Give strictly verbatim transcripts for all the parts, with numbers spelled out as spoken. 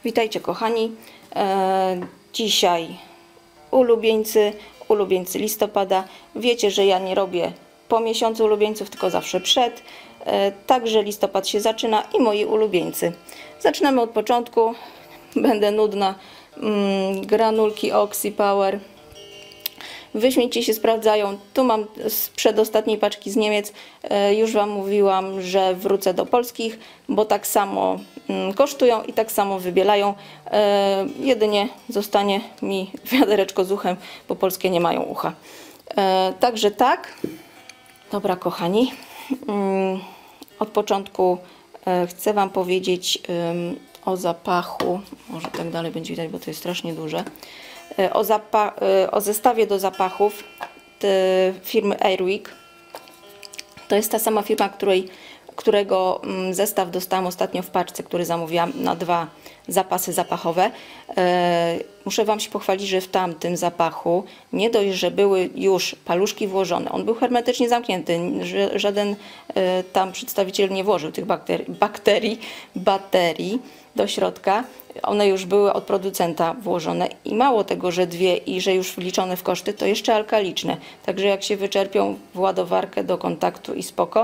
Witajcie kochani, e, dzisiaj ulubieńcy, ulubieńcy listopada. Wiecie, że ja nie robię po miesiącu ulubieńców, tylko zawsze przed. E, także listopad się zaczyna i moi ulubieńcy. Zaczynamy od początku, będę nudna. Mm, granulki Oxy Power. Wyśmienicie się sprawdzają. Tu mam z przedostatniej paczki z Niemiec. E, już Wam mówiłam, że wrócę do polskich, bo tak samo mm, kosztują i tak samo wybielają. E, jedynie zostanie mi wiadereczko z uchem, bo polskie nie mają ucha. E, także tak. Dobra kochani. Mm, od początku e, chcę Wam powiedzieć e, o zapachu. Może tak dalej będzie widać, bo to jest strasznie duże. O, o zestawie do zapachów firmy Airwick. To jest ta sama firma, której, którego zestaw dostałam ostatnio w paczce, który zamówiłam na dwa zapasy zapachowe. Muszę Wam się pochwalić, że w tamtym zapachu nie dość, że były już paluszki włożone, on był hermetycznie zamknięty, żaden tam przedstawiciel nie włożył tych bakterii, bakterii baterii do środka. One już były od producenta włożone i mało tego, że dwie i że już wliczone w koszty, to jeszcze alkaliczne. Także jak się wyczerpią w ładowarkę do kontaktu i spoko.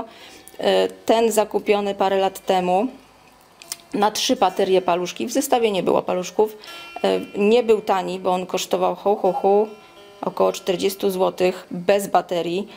Ten zakupiony parę lat temu na trzy baterie paluszki, w zestawie nie było paluszków, nie był tani, bo on kosztował ho, ho, ho, około czterdzieści złotych bez baterii.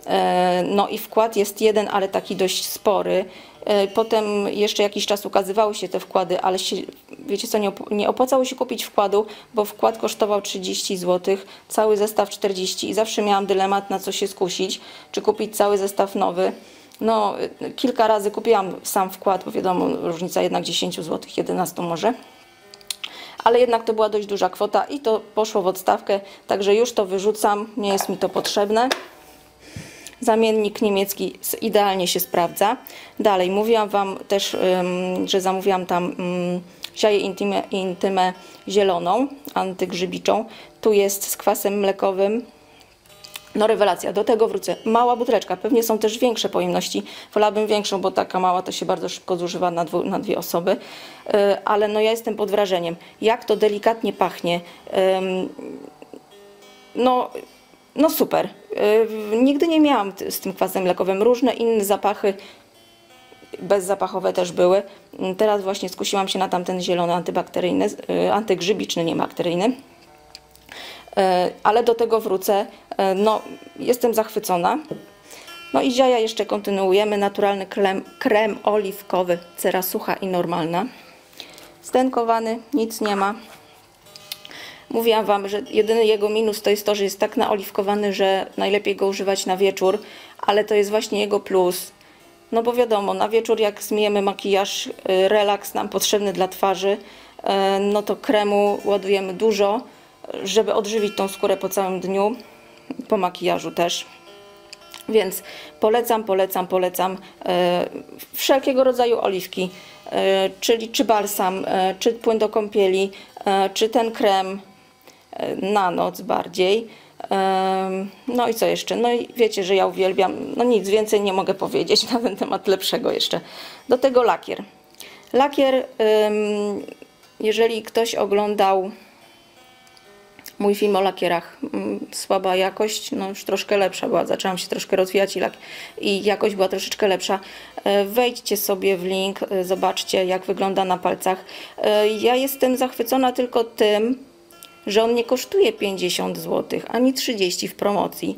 No i wkład jest jeden, ale taki dość spory. Potem jeszcze jakiś czas ukazywały się te wkłady, ale się, wiecie co, nie, op nie opłacało się kupić wkładu, bo wkład kosztował trzydzieści złotych, cały zestaw czterdzieści i zawsze miałam dylemat, na co się skusić, czy kupić cały zestaw nowy. No, kilka razy kupiłam sam wkład, bo wiadomo, różnica jednak dziesięć złotych, jedenaście może. Ale jednak to była dość duża kwota i to poszło w odstawkę, także już to wyrzucam, nie jest mi to potrzebne. Zamiennik niemiecki idealnie się sprawdza. Dalej, mówiłam Wam też, że zamówiłam tam Ziaję Intime, Intime zieloną, antygrzybiczą. Tu jest z kwasem mlekowym. No rewelacja, do tego wrócę. Mała buteleczka, pewnie są też większe pojemności. Wolałabym większą, bo taka mała to się bardzo szybko zużywa na, dwu, na dwie osoby. Ale no ja jestem pod wrażeniem, jak to delikatnie pachnie. No... No super. Yy, nigdy nie miałam z tym kwasem mlekowym. Różne inne zapachy bezzapachowe też były. Yy, teraz właśnie skusiłam się na tamten zielony antybakteryjny, yy, antygrzybiczny, nie bakteryjny. Yy, ale do tego wrócę. Yy, no, jestem zachwycona. No i ziaja jeszcze kontynuujemy. Naturalny krem, krem oliwkowy, cera sucha i normalna. Stenkowany, nic nie ma. Mówiłam Wam, że jedyny jego minus to jest to, że jest tak naoliwkowany, że najlepiej go używać na wieczór, ale to jest właśnie jego plus. No bo wiadomo, na wieczór jak zmyjemy makijaż, relaks nam potrzebny dla twarzy, no to kremu ładujemy dużo, żeby odżywić tą skórę po całym dniu, po makijażu też. Więc polecam, polecam, polecam wszelkiego rodzaju oliwki, czyli czy balsam, czy płyn do kąpieli, czy ten krem na noc bardziej. No i co jeszcze? No i wiecie, że ja uwielbiam, no nic więcej nie mogę powiedzieć na ten temat lepszego jeszcze. Do tego lakier. Lakier, jeżeli ktoś oglądał mój film o lakierach, słaba jakość, no już troszkę lepsza była, zaczęłam się troszkę rozwijać i, lak i jakość była troszeczkę lepsza. Wejdźcie sobie w link, zobaczcie jak wygląda na palcach. Ja jestem zachwycona tylko tym, że on nie kosztuje pięćdziesiąt złotych, ani trzydzieści w promocji.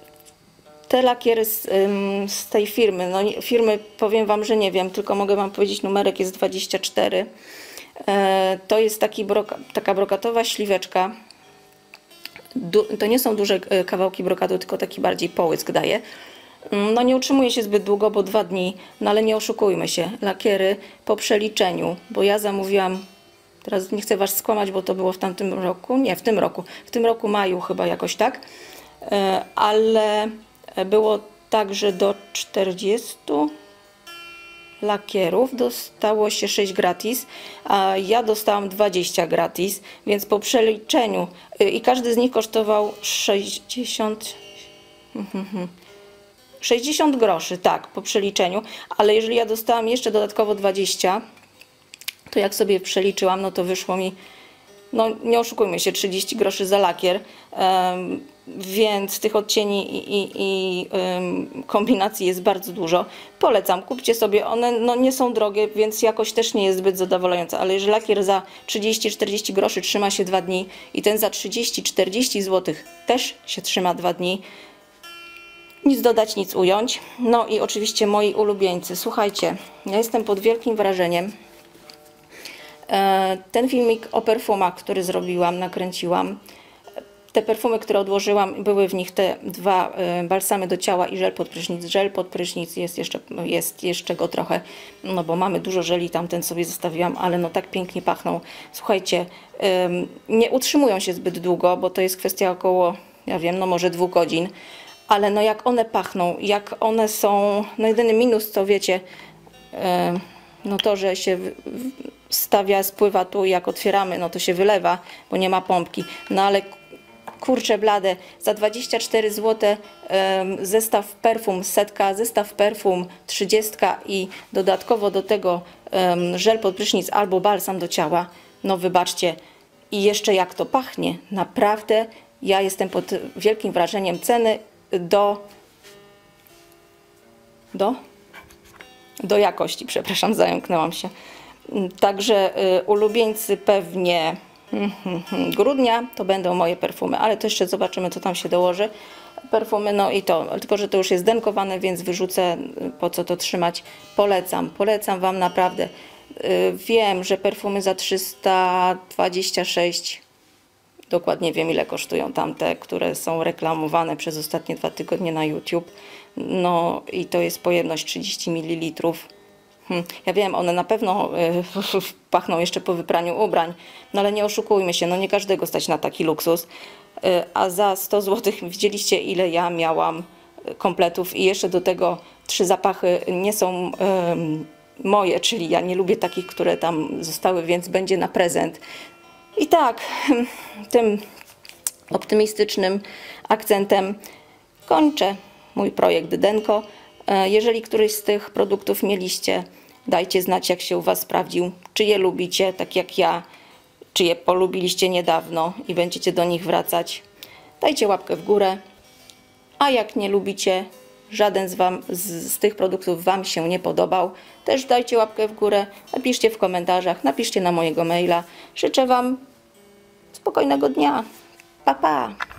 Te lakiery z, z tej firmy, no firmy powiem Wam, że nie wiem, tylko mogę Wam powiedzieć, numerek jest dwadzieścia cztery. To jest taki broka, taka brokatowa śliweczka. To nie są duże kawałki brokatu, tylko taki bardziej połysk daje. No nie utrzymuje się zbyt długo, bo dwa dni, no ale nie oszukujmy się. Lakiery po przeliczeniu, bo ja zamówiłam, teraz nie chcę Was skłamać, bo to było w tamtym roku, nie, w tym roku, w tym roku maju chyba jakoś tak, ale było tak, że do czterdziestu lakierów dostało się sześć gratis, a ja dostałam dwadzieścia gratis, więc po przeliczeniu i każdy z nich kosztował sześćdziesiąt sześćdziesiąt groszy, tak, po przeliczeniu, ale jeżeli ja dostałam jeszcze dodatkowo dwadzieścia, to to jak sobie przeliczyłam, no to wyszło mi, no nie oszukujmy się, trzydzieści groszy za lakier, um, więc tych odcieni i, i, i um, kombinacji jest bardzo dużo. Polecam, kupcie sobie, one no, nie są drogie, więc jakość też nie jest zbyt zadowalająca, ale jeżeli lakier za trzydzieści czterdzieści groszy trzyma się dwa dni i ten za trzydzieści czterdzieści złotych też się trzyma dwa dni, nic dodać, nic ująć. No i oczywiście moi ulubieńcy. Słuchajcie, ja jestem pod wielkim wrażeniem. Ten filmik o perfumach, który zrobiłam, nakręciłam, te perfumy, które odłożyłam, były w nich te dwa balsamy do ciała i żel pod prysznic. Żel pod prysznic jest jeszcze, jest jeszcze go trochę, no bo mamy dużo żeli, tamten sobie zostawiłam, ale no tak pięknie pachną. Słuchajcie, nie utrzymują się zbyt długo, bo to jest kwestia około, ja wiem, no może dwóch godzin, ale no jak one pachną, jak one są, no jedyny minus, co wiecie, no to, że się stawia, spływa tu i jak otwieramy, no to się wylewa, bo nie ma pompki. No ale kurczę blade, za dwadzieścia cztery złote um, zestaw perfum setka, zestaw perfum trzydziestka i dodatkowo do tego um, żel pod prysznic albo balsam do ciała. No wybaczcie. I jeszcze jak to pachnie. Naprawdę ja jestem pod wielkim wrażeniem ceny do do do jakości, przepraszam, zająknęłam się. Także y, ulubieńcy pewnie hmm, hmm, hmm, grudnia to będą moje perfumy, ale to jeszcze zobaczymy, co tam się dołoży. Perfumy, no i to, tylko że to już jest denkowane, więc wyrzucę, po co to trzymać. Polecam, polecam Wam naprawdę. Y, wiem, że perfumy za trzysta dwadzieścia sześć, dokładnie wiem, ile kosztują tamte, które są reklamowane przez ostatnie dwa tygodnie na YouTube. No i to jest pojemność trzydzieści mililitrów. Hmm. Ja wiem, one na pewno y, pachną jeszcze po wypraniu ubrań, no ale nie oszukujmy się, no nie każdego stać na taki luksus. Y, a za sto złotych widzieliście, ile ja miałam kompletów i jeszcze do tego trzy zapachy nie są y, moje, czyli ja nie lubię takich, które tam zostały, więc będzie na prezent. I tak, tym optymistycznym akcentem kończę mój projekt Denko. Jeżeli któryś z tych produktów mieliście, dajcie znać, jak się u Was sprawdził, czy je lubicie, tak jak ja, czy je polubiliście niedawno i będziecie do nich wracać. Dajcie łapkę w górę, a jak nie lubicie, żaden z, wam, z, z tych produktów Wam się nie podobał, też dajcie łapkę w górę, napiszcie w komentarzach, napiszcie na mojego maila. Życzę Wam spokojnego dnia. Pa, pa!